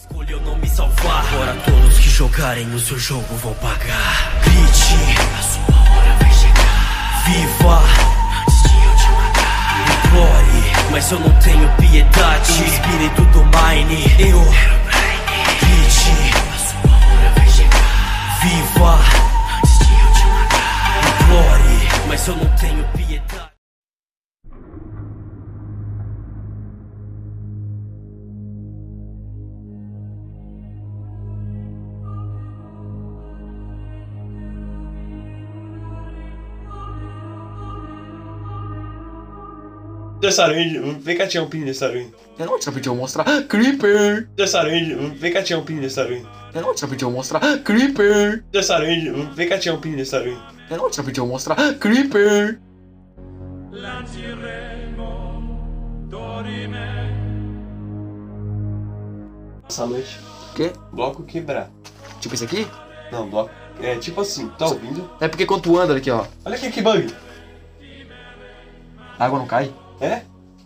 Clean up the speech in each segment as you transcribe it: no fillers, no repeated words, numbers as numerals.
Escolheu não me salvar. Agora todos que jogarem o seu jogo vão pagar. Grite, a sua hora vai chegar. Viva, antes de eu te matar. Implore, mas eu não tenho piedade. O espírito do Mine, eu grite, a sua hora vai chegar. Viva, antes de eu te matar. Implore, mas eu não tenho piedade. Dessa aranha, vem cá tirar um pin dessa aranha. Eu não te pediu mostrar Creeper. Dessa aranha, vem cá tirar um pin dessa aranha. Eu não te pediu mostrar Creeper. Dessa aranha, vem cá tirar um pin dessa aranha. Eu não te pediu mostrar Creeper. Essa noite, O quê? bloco quebrar. Tipo isso aqui? Não, bloco. É tipo assim, tá ouvindo? É porque quando tu anda aqui, ó, Olha aqui que bug. a água não cai. É?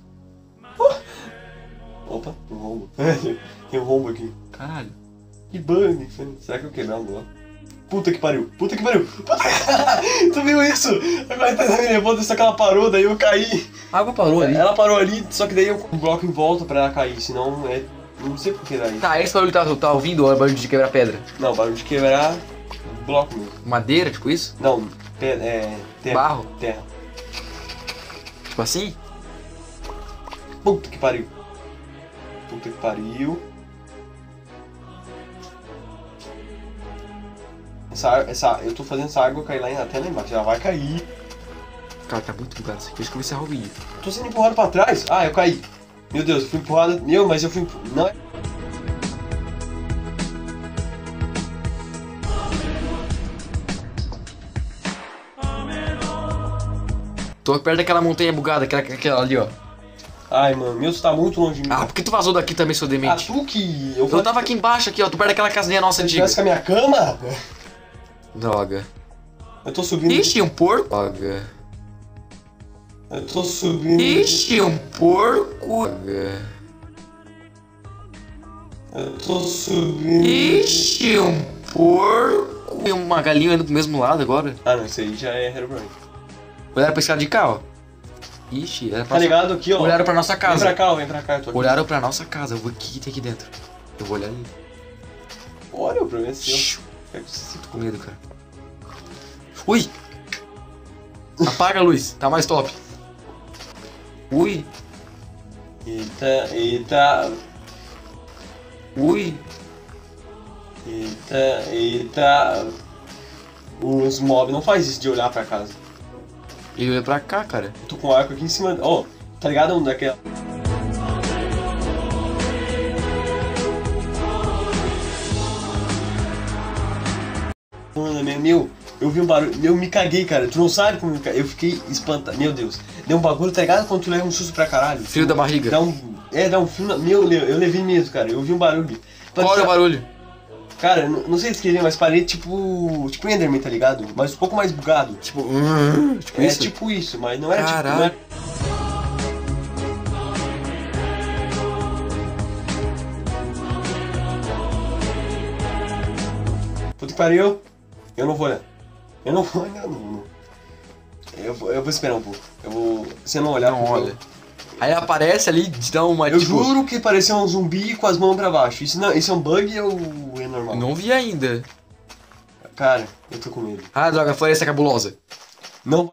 Opa, um rombo. Tem um rombo aqui. Caralho. Que bug. Será que eu quebrar um bloco? Puta que pariu. Puta que pariu. Puta... Tu viu isso? Agora tá me levando, só que ela parou, daí eu caí. A água parou ali. Ela parou ali, só que daí eu um bloco em volta pra ela cair, senão é... Não sei por que daí. Tá, esse barulho tá ouvindo ou é barulho de quebrar pedra? Não, barulho de quebrar bloco mesmo. Madeira, tipo isso? Não, terra. Barro? Terra. Tipo assim? Puta que pariu. Puta que pariu. Eu tô fazendo essa água cair lá até lá embaixo. Ela vai cair. Cara, tá muito bugado isso aqui. Deixa eu encerrar o vídeo. Tô sendo empurrado pra trás. Ah, eu caí. Meu Deus, eu fui empurrado. Mas eu fui Não. Tô perto daquela montanha bugada, aquela ali, ó. Ai, mano, meu, tu tá muito longe de mim. Ah, por que tu vazou daqui também, seu Ah, demente? tu que... Eu tava aqui embaixo, aqui, ó. Tu perto daquela casinha nossa Se eu antiga. tivesse com a minha cama... Droga. Eu tô subindo... Ixi, um porco. Droga. Eu tô subindo... Ixi, um porco. Droga. Eu tô subindo... Ixi, um porco. E uma galinha indo pro mesmo lado agora. Ah, não, isso aí já é Herobrine. Olharam pra escada de cá, ó. Ixi, era pra Tá ligado aqui, ó. Olharam pra nossa Vem casa. pra cá, eu tô aqui. Olharam pra nossa casa. Eu vou aqui, tem aqui dentro. Eu vou olhar ali. Olha, o problema é seu. Xiu. Quero que você se... Tô com medo, cara. Ui! Apaga a luz, tá mais top. Ui! Eita. Ui! Eita. Os mobs não faz isso de olhar pra casa. Ele veio pra cá, cara. Eu tô com o arco aqui em cima. Ó, tá ligado onde daquela. Mano, meu, eu vi um barulho. Eu me caguei, cara. Tu não sabe como eu me caguei. Eu fiquei espantado. Meu Deus. Deu um bagulho, tá ligado? Quando tu leva um susto pra caralho. Frio da barriga. Dá um frio na... Meu, eu levei mesmo, cara. Eu vi um barulho. Qual é o barulho? Cara, não sei se queria, mas parei tipo Enderman, tá ligado? Mas um pouco mais bugado. Tipo É isso? tipo isso, mas não era Caralho. tipo... Puta que pariu. Eu não vou olhar. Eu não vou olhar, não. Eu vou esperar um pouco. Você não olhar, Não porque olha. Aí aparece ali, te dá uma Eu tipo... juro que parecia um zumbi com as mãos pra baixo. Isso é um bug ou é normal? Não vi ainda. Cara, eu tô com medo. Ah, droga, floresta cabulosa. Não.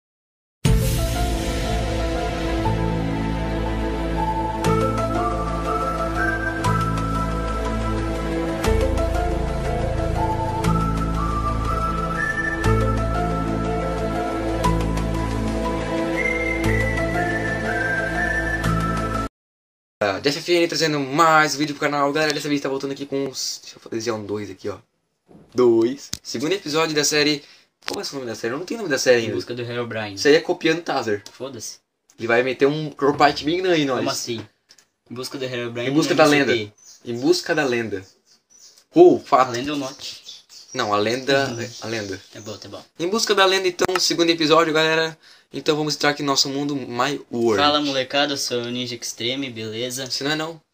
DFFN trazendo mais um vídeo pro canal. Galera, dessa vez tá voltando aqui com os... Deixa eu fazer um 2 aqui, ó. 2. Segundo episódio da série... Qual é o nome da série? Eu não tenho nome da série Em ainda. busca do Herobrine. Isso aí é copiando Tazer. Foda-se. Ele vai meter um corpite bem grande em nós. Como assim? Em busca do Herobrine. Em busca da lenda. Em busca da lenda. Fato. A lenda ou not? Não, a lenda... A lenda. É bom, tá bom. Em busca da lenda, então, segundo episódio, galera. Então vamos entrar aqui no nosso mundo My World. Fala molecada, eu sou o Ninja Extreme, beleza? Se não é não.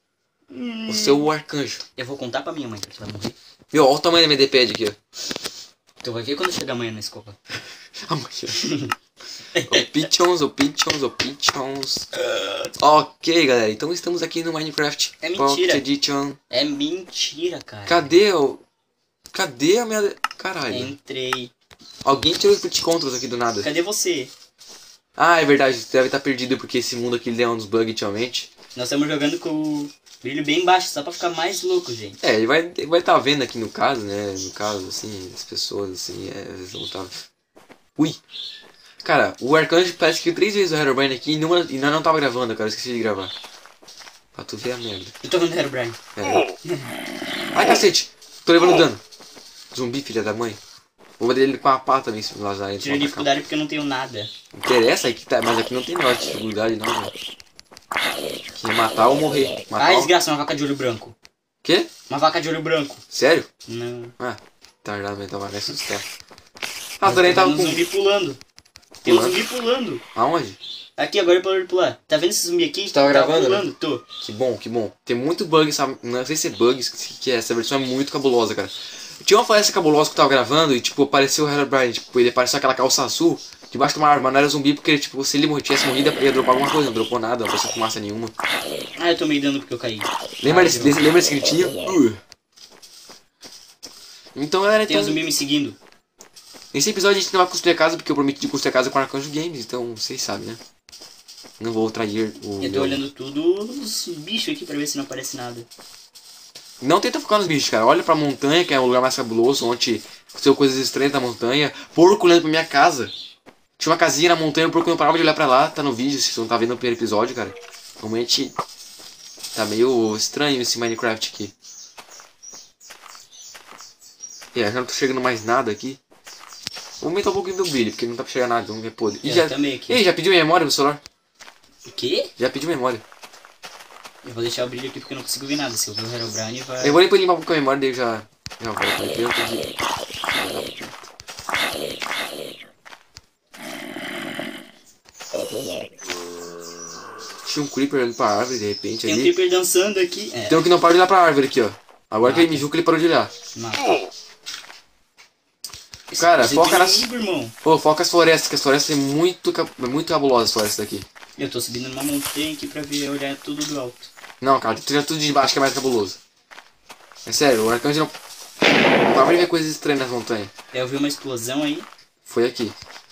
O seu arcanjo. Eu vou contar pra minha mãe que tu vai morrer. Meu, olha o tamanho da minha D-pad aqui, ó. Tu vai ver quando chegar amanhã na escola. Amanhã. O Pichons. Ok, galera. Então estamos aqui no Minecraft É mentira. Pocket Edition. É mentira, cara. Cadê o... Cadê a minha... Caralho. Entrei. Alguém tirou os Pit Controls aqui do nada. Cadê você? Ah, é verdade. Você deve estar perdido porque esse mundo aqui deu uns bugs ultimamente. Nós estamos jogando com o brilho bem baixo, só pra ficar mais louco, gente. É, ele vai estar vendo aqui no caso, né? No caso, assim, as pessoas, assim, eles vão estar... Ui! Cara, o Arcanjo parece que 3 vezes o Herobrine aqui e não tava gravando, cara. Eu esqueci de gravar. Pra tu ver a merda. Eu tô vendo o Herobrine. É. Ai, cacete! Tô levando dano. Zumbi, filha da mãe. Vou bater ele com a pá também, se vazar. Tirei a dificuldade porque eu não tenho nada. Interessa, aqui tá, mas aqui não tem nada de dificuldade, não, velho. Que é matar ou morrer. Matar Ah, ou... desgraça, uma vaca de olho branco. Quê? Uma vaca de olho branco. Sério? Não. Ah, tardado mental, vai assustar. Ah, também Tá tava um com... zumbi pulando. Tem um Pulando? zumbi pulando. Aonde? Aqui, agora eu pular. Tá vendo esse zumbi aqui? Tava gravando, pulando, Tô. Que bom, que bom. Tem muito bug, sabe? Não sei se é bugs, que essa versão é muito cabulosa, cara. Tinha uma floresta cabulosa que eu tava gravando e, tipo, apareceu o Herobrine. Tipo, ele apareceu aquela calça azul debaixo de uma árvore, mas não era zumbi porque, ele, tipo, se ele tivesse morrido, ia dropar alguma coisa. Não dropou nada, não passou fumaça nenhuma. Ah, eu tomei dano porque eu caí. Lembra desse gritinho? Então, galera, Tem um então... zumbi me seguindo. Nesse episódio a gente não vai construir a casa porque eu prometi de construir a casa com Arcanjo Games, então vocês sabem, né? Não vou trair o... Eu tô olhando tudo os bichos aqui pra ver se não aparece nada. Não tenta focar nos bichos, cara. Olha pra montanha, que é o lugar mais cabuloso, onde aconteceu coisas estranhas da montanha. Porco olhando pra minha casa. Tinha uma casinha na montanha, o porco não parava de olhar pra lá. Tá no vídeo, se você não tá vendo no primeiro episódio, cara. Realmente tá meio estranho esse Minecraft aqui. Já não tô chegando mais nada aqui. Vou aumentar um pouquinho do brilho, porque não tá pra chegar nada, vamos ver podre. E já... também aqui. Ei, já pediu memória no celular? O quê? Já pediu memória. Eu vou deixar o brilho aqui porque eu não consigo ver nada. Se eu ver o Herobrine vai... Eu vou depois limpar um pouco a memória, daí eu já volto aqui. Eu tenho Tinha um creeper olhando pra árvore de repente Tem um ali. creeper dançando aqui. É. Tem um que não para de olhar pra árvore aqui, ó. Agora que ele me viu que ele parou de olhar. Mata. Cara, Esse foca é nas... inimigo, irmão. Pô, foca as florestas, que as florestas são muito cabulosas as florestas daqui. Eu tô subindo numa montanha aqui pra ver, olhar tudo do alto. Não, cara, tira tudo de baixo que é mais cabuloso. É sério, o Arcanjo não para de ver coisas estranhas nas montanhas. Eu vi uma explosão aí. Foi aqui.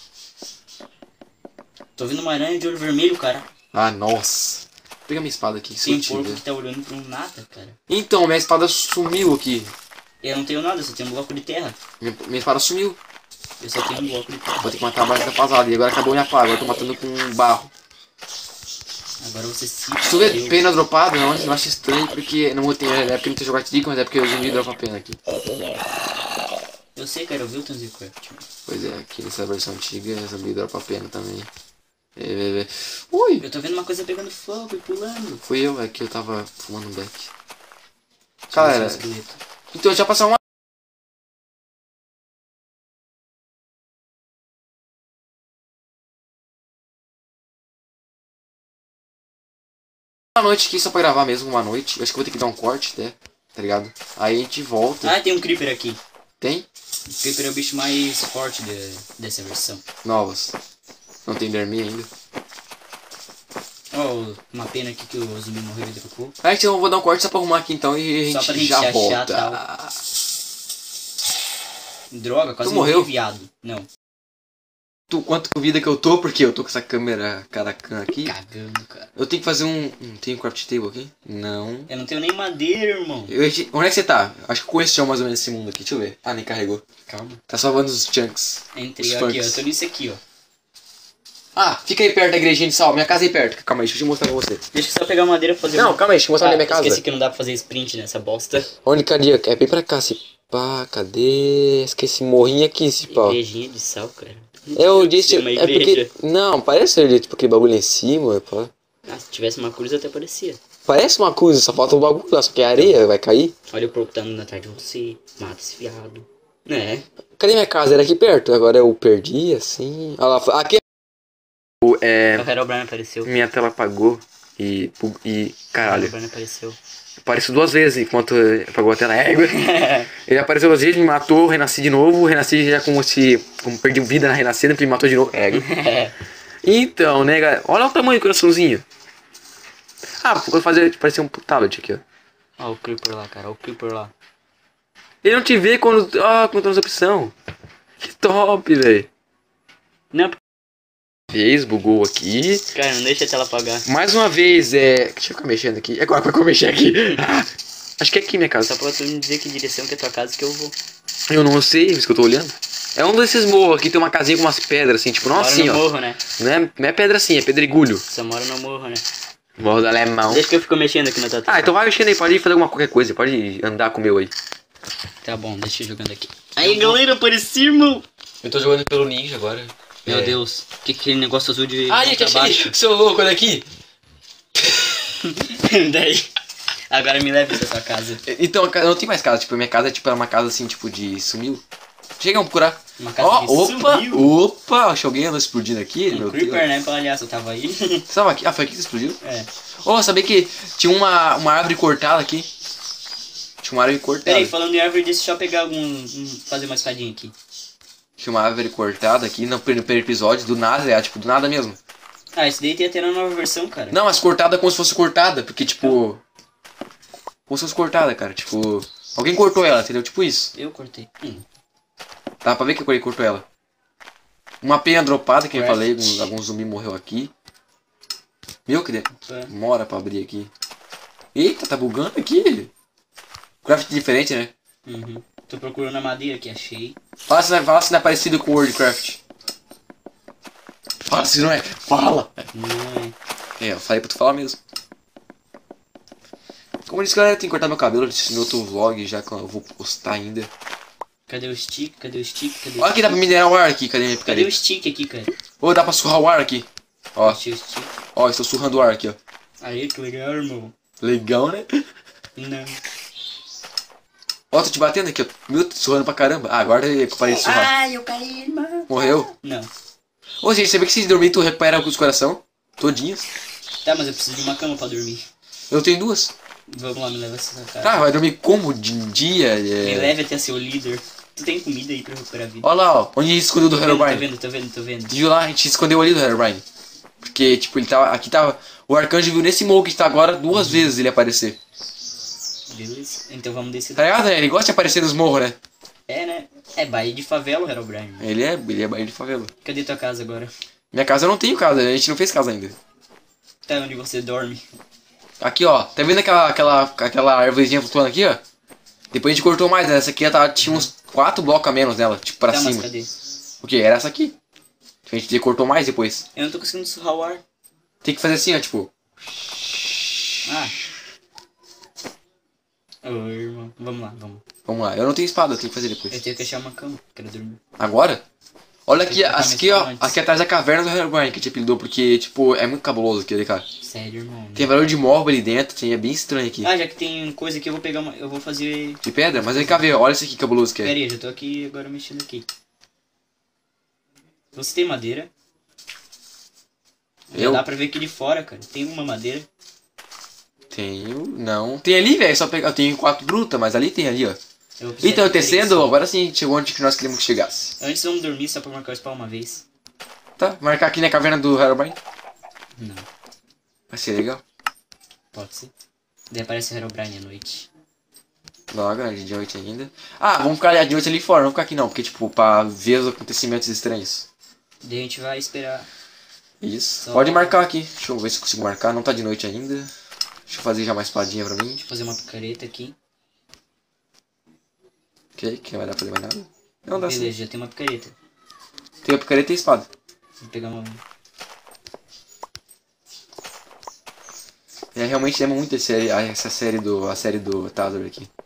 Tô vendo uma aranha de olho vermelho, cara. Ah, nossa. Vou pegar minha espada aqui, Tem um sutil. porco que tá olhando pra um nada, cara. Então, minha espada sumiu aqui. Eu não tenho nada, só tenho um bloco de terra. Minha espada sumiu. Eu só tenho um bloco de terra. Vou ter que matar a base da pasada. E agora acabou minha pá. Agora eu tô matando com barro. Agora você se... Se tu vê pena dropada, não, eu acho estranho porque não tem. É porque não tem jogado Tico, mas é porque o zumbi dropa pena aqui. Eu sei, cara, eu vi o Tanzicraft. Pois é, aqui nessa versão antiga o zumbi dropa pena também. Ui! Eu tô vendo uma coisa pegando fogo e pulando. Fui eu, é que eu tava fumando um beck. Deixa eu ver Galera, se é um esqueleto. então já passou uma noite aqui só pra gravar mesmo, uma noite. Eu acho que eu vou ter que dar um corte até, tá ligado? Aí a gente volta. Ah, tem um creeper aqui. Tem? O creeper é o bicho mais forte dessa versão. Novas. Não tem Dermi ainda. Ó, uma pena aqui que o zumbi morreu e dropou. Ah, então eu vou dar um corte só pra arrumar aqui então e Só a pra gente gente já se achar, volta. tal. Droga, quase Tu morreu? morri, viado. Não, Quanto vida que eu tô, porque eu tô com essa câmera Caracan aqui. cagando, cara. Eu tenho que fazer um... Tem um craft table aqui? Não. Eu não tenho nem madeira, irmão. Onde é que você tá? Acho que eu conheço já mais ou menos esse mundo aqui. Deixa eu ver. Ah, nem carregou. Calma. Tá salvando os chunks. Entrei Os aqui, ó. funks. Eu tô nisso aqui, ó. Ah, fica aí perto da igrejinha de sal. Minha casa é aí perto. Calma aí, deixa eu te mostrar pra você. Deixa eu só pegar madeira pra fazer... Não, calma aí, deixa eu mostrar onde é minha casa. Esqueci que não dá pra fazer sprint nessa bosta. Onde, cadê? É bem pra cá, se pá, cadê? Esqueci, morrinho aqui, esse pau. Igrejinha de sal, cara. Eu disse, Uma é igreja. porque... Não, parece ali, tipo, aquele bagulho em cima, pá. Ah, se tivesse uma cruz até parecia. Parece uma coisa, só falta um bagulho lá, só que é areia, vai cair. Olha o porco tá andando atrás de você. Mata esse viado. É. Cadê minha casa? Era aqui perto, agora eu perdi, assim... Olha lá, aqui... O Herobrine apareceu. Minha tela apagou e O caralho. Herobrine apareceu. apareceu 2 vezes enquanto apagou a tela égua. Ele apareceu 2 vezes, me matou, renasci de novo. Renasci já como perdi vida na renascida, porque me matou de novo. Égua. Então, né, galera? Olha o tamanho do coraçãozinho. Ah, vou fazer parecer um tablet aqui, ó. Ó o Creeper lá, cara. Ó o Creeper lá. Ele não te vê quando tá nas opções. Que top, velho. Não, Fez, bugou aqui. cara, não deixa a tela apagar. Mais uma vez, Deixa eu ficar mexendo aqui. Agora que eu mexer aqui. Acho que é aqui minha casa. Só pra tu me dizer que direção que é tua casa que eu vou. Eu não sei, isso que eu tô olhando. É um desses morros aqui, tem uma casinha com umas pedras assim, tipo, nossa Mora assim, no ó. morro, né? Não é pedra assim, é pedregulho. Só mora no morro, né? Morro do Alemão. Deixa que eu fico mexendo aqui na tua tela. Ah, então vai mexendo aí, pode ir fazer qualquer coisa, pode andar com o meu aí. Tá bom, deixa eu jogando aqui. Aí, galera, apareci, irmão. Eu tô jogando pelo Ninja agora. Meu Deus, que aquele negócio azul de Ai, pra baixo? seu louco, olha aqui. Daí, agora me leve pra tua casa. Então, eu não tenho mais casa, tipo, minha casa é uma casa assim, tipo, de sumiu. Chega, vamos procurar. Uma casa Ó, que opa, sumiu. opa, achei alguém andando explodindo aqui, Um meu Creeper, Deus. né, palhaço? Eu tava aí. Você tava aqui? Ah, foi aqui que explodiu? É. Oh, sabia que tinha uma árvore cortada aqui? Tinha uma árvore cortada. Peraí, falando em árvore, deixa eu só pegar fazer uma espadinha aqui. Tinha uma árvore cortada aqui no primeiro episódio, do nada, tipo, do nada mesmo. Ah, esse daí tem até na nova versão, cara. Não, mas cortada como se fosse cortada, porque tipo... Como se fosse cortada, cara, tipo... Alguém cortou ela, entendeu? Tipo isso. Eu cortei. Dá pra ver que alguém cortou ela. Uma penha dropada, que eu Craft. falei, algum zumbi morreu aqui. Meu, que demora pra abrir aqui. Eita, tá bugando aqui. Craft diferente, né? Uhum. Tô procurando a madeira que achei. Fala se não é parecido com o Worldcraft. Fala se não é. Fala! Não é. Eu falei pra tu falar mesmo. Como eu disse, galera, eu tenho que cortar meu cabelo no outro vlog, já que eu vou postar ainda. Cadê o stick? Cadê o stick? Cadê o Olha aqui, dá pra minerar o ar aqui, cadê minha Cadê picareta? o stick aqui, cara? Ô, dá pra surrar o ar aqui. Ó, Achei o stick. ó, estou surrando o ar aqui, ó. Aí, que legal, irmão. Legal, né? Não. Ó, tô te batendo aqui, ó. Meu, tô surrando pra caramba. Ah, agora eu parei de surrar. Ai, eu caí, irmão. Morreu? Não. Ô, gente, sabia que se dormir tu recupera os coração? Todinhos. Tá, mas eu preciso de uma cama pra dormir. Eu tenho 2. Vamos lá, me leva essa casa. Tá, vai dormir como? De dia? Me leve até ser o líder. Tu tem comida aí pra recuperar a vida? Olha lá, ó. Onde a gente escondeu do Tô Herobrine. vendo, tô vendo, tô vendo. Viu lá? A gente escondeu ali do Herobrine. Porque, tipo, ele tava... Aqui tava... O Arcanjo viu nesse morro que está agora 2 vezes ele aparecer. Beleza. Então vamos descer Tá ligado, né? Ele gosta de aparecer nos morros, né? É, né? É Bahia de favela, o Herobrine. Ele é Bahia de favela. Cadê tua casa agora? Minha casa eu não tenho casa, a gente não fez casa ainda. Tá onde você dorme. Aqui, ó. Tá vendo aquela árvorezinha flutuando aqui, ó? Depois a gente cortou mais, né? Essa aqui tinha uns 4 blocos a menos nela, tipo, pra Tá, mas cima. cadê? O que? Era essa aqui. A gente cortou mais depois. Eu não tô conseguindo surrar o ar. Tem que fazer assim, ó, tipo... Ah. Ô, irmão. Vamos lá, vamos. Vamos lá. Eu não tenho espada, eu tenho que fazer Eu depois. tenho que achar uma cama. Quero dormir. Agora? Olha aqui, Tem que aqui, ó. antes. Aqui atrás da caverna do Herobrine que a gente apelidou, porque, tipo, é muito cabuloso aquele, cara. Sério, irmão. Tem valor de móvel ali dentro, é bem estranho aqui. Ah, já que tem coisa aqui, eu vou pegar uma. Eu vou fazer. De pedra? Mas vem cá ver, olha isso aqui cabuloso que é. Pera aí, já tô aqui agora mexendo aqui. Você tem madeira? Já Eu? dá pra ver aqui de fora, cara. Tem uma madeira. Tenho, não. Tem ali, velho, só pegar. Eu tenho 4 brutas, mas ali tem ali, ó. Eu vou precisar Então, de tecendo, três. agora sim, chegou onde que nós queríamos que chegasse. Antes vamos dormir só pra marcar o spawn uma vez. Tá, marcar aqui na caverna do Herobrine. Não, Vai ser legal. pode ser. Daí aparece o Herobrine à noite. Logo, de noite ainda. Ah, vamos ficar de noite ali fora, não ficar aqui não, porque, tipo, pra ver os acontecimentos estranhos. Daí a gente vai esperar. Isso. Só- Pode marcar aqui. Deixa eu ver se eu consigo marcar. Não tá de noite ainda. Deixa eu fazer já uma espadinha pra mim. Deixa eu fazer uma picareta aqui. Ok, que não vai dar pra fazer mais nada. Não dá Beleza, sim. já tem uma picareta. Tem a picareta e a espada. Vou pegar uma. É, realmente lembra muito essa série do Tazor aqui.